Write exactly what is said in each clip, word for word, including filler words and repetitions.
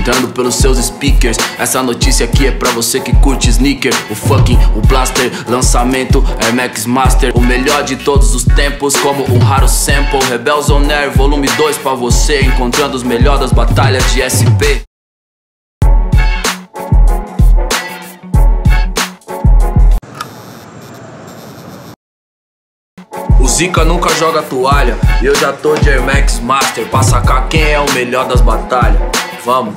entrando pelos seus speakers. Essa notícia aqui é pra você que curte sneaker. O fucking, o blaster, lançamento Air Max Master, o melhor de todos os tempos, como um raro sample. Rebels on Air volume dois pra você, encontrando os melhores das batalhas de S P. O Zica nunca joga toalha, e eu já tô de Air Max Master pra sacar quem é o melhor das batalhas. Vamos!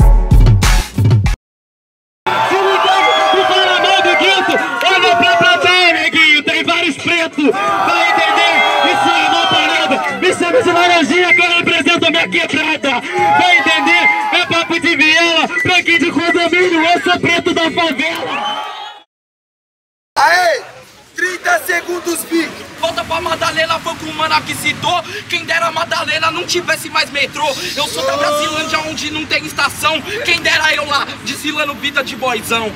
Se ligando, me fala mal do Guito, olha pra plateia, neguinho, tem vários pretos, vai entender? Isso é uma parada, me chama de laranjinha que eu represento a minha quebrada, vai entender? É papo de viela, branquinho de condomínio, eu sou preto da favela. Aê! trinta segundos, pique! Volta pra Madalena, foi com o mano que citou. Quem dera a Madalena não tivesse mais metrô. Eu sou da Brasilândia onde não tem estação. Quem dera eu lá, desfilando vida de boizão.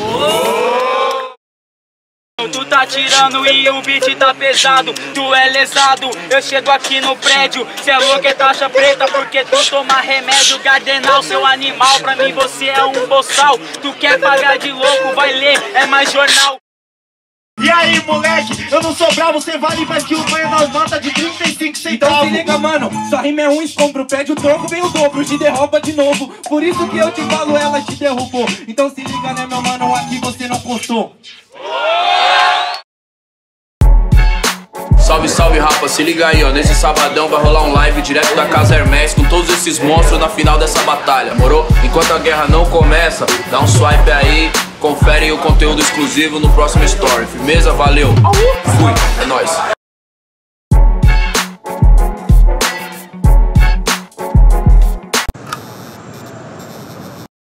Tu tá tirando e o beat tá pesado, tu é lesado, eu chego aqui no prédio, cê é louco, é taxa preta, porque tu toma remédio cardenal, seu animal, pra mim você é um boçal, tu quer pagar de louco, vai ler, é mais jornal. E aí, moleque, eu não sou bravo, cê vale mais que o banho das notas de trinta e cinco centavos. Então se liga, mano, sua rima é ruim, compra o prédio, o troco vem o dobro, te derruba de novo. Por isso que eu te falo, ela te derrubou. Então se liga, né, meu mano, aqui você não postou. Salve, salve, rapa, se liga aí, ó. Nesse sabadão vai rolar um live direto da Casa Hermes com todos esses monstros na final dessa batalha, morou? Enquanto a guerra não começa, dá um swipe aí, confere o conteúdo exclusivo no próximo story. Firmeza? Valeu! Fui, é nóis!